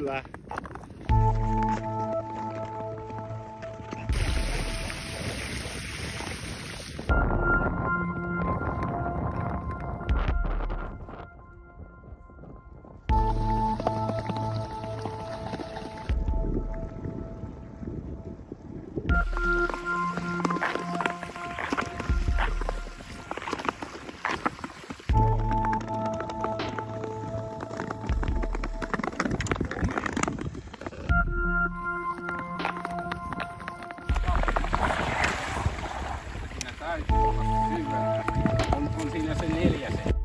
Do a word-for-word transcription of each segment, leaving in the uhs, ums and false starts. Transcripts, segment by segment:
Kyllä. On, on siinä se neljäsen.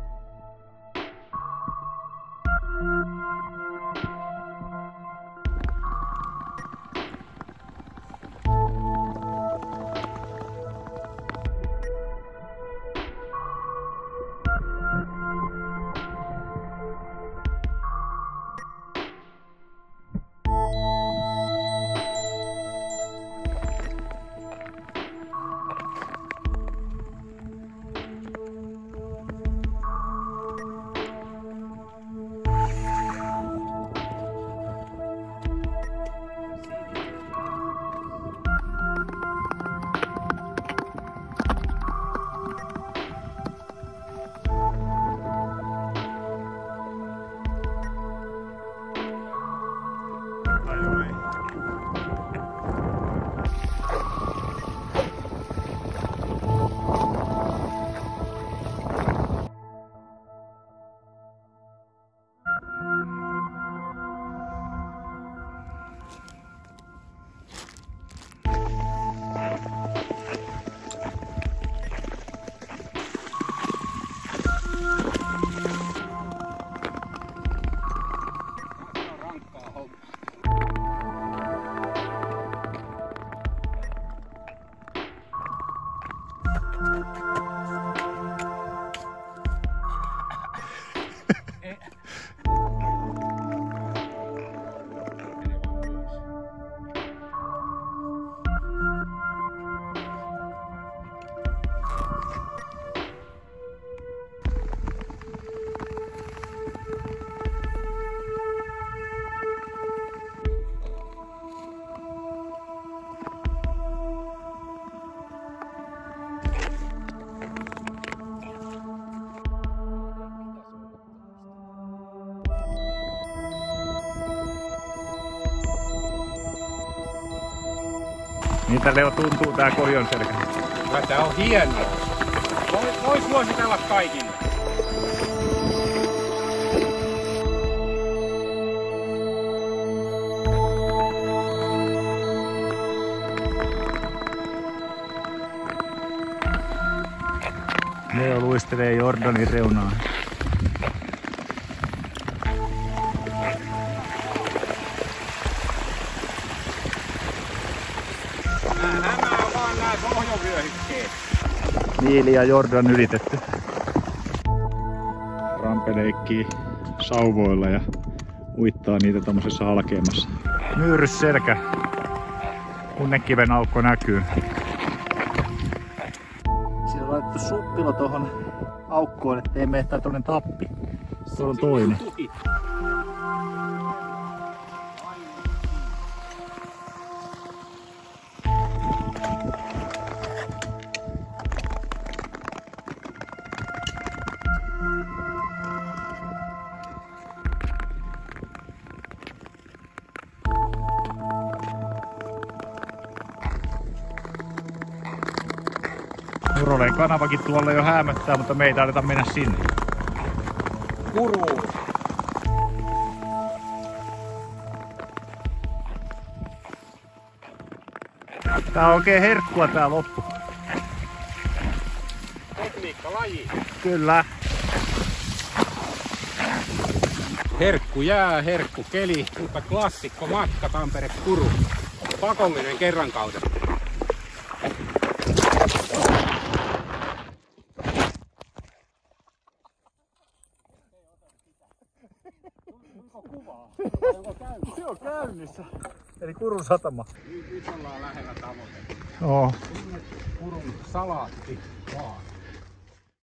Miltä Leo tuntuu tää Kojonselkä? Tää on hienoa. Vois, vois suositella kaikille. Leo luistelee Jordanin reunaan. Nämä on vaan nää pohjovyöhykkeet. Niili ja Jordan ylitetty. Rampe leikkii sauvoilla ja uittaa niitä tommosessa halkeamassa. Myyrysselkä. Kunnekiven aukko näkyy. Siinä on laitettu suppilo tohon aukkoon, ettei mene tää toinen tappi. Tuolla on toinen. Muroleen kanavakin tuolla jo häämöttää, mutta me ei taideta mennä sinne. Kuruun. Tää on oikein herkkua tää loppu. Tekniikkalaji. Kyllä. Herkku jää, herkku keli, mutta klassikko matka Tampere-Kuru. Pakollinen kerran kautta. Se on käynnissä. Eli Kurun satama. Nyt ollaan lähellä tavoitetta. Joo. Kurun salaatti vaan.